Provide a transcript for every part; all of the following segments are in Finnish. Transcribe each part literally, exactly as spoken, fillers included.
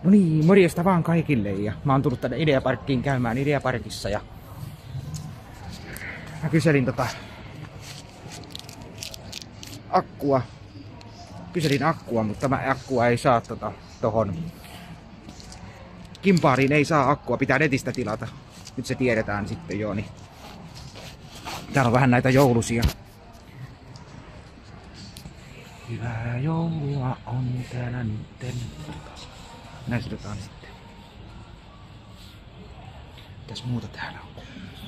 No niin, morjesta vaan kaikille ja mä oon tullut tänne Ideaparkkiin käymään Ideaparkissa ja mä kyselin tota akkua. Kyselin akkua, mutta tämä akkua ei saa tota tohon Kimpaariin ei saa akkua, pitää netistä tilata. Nyt se tiedetään sitten jo, niin täällä on vähän näitä joulusia. Hyvää joulua on täällä nytten. Näytetään sitten. Mitäs muuta täällä on?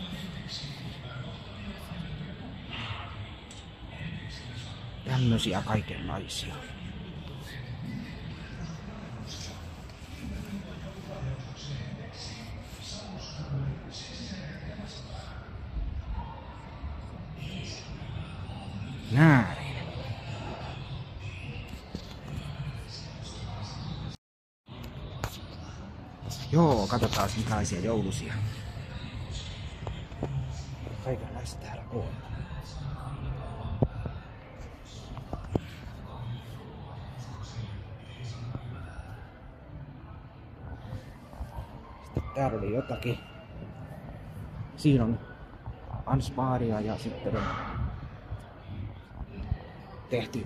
Tämmösiä kaikenlaisia. Näin. Joo, katsotaan minkälaisia joulusia. Kaikenlaista täällä on. Sitten täällä oli jotakin. Siinä on Ansparia ja sitten on tehty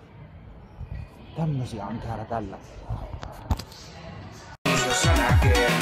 tämmösiä on täällä tällä. Jos sä näkee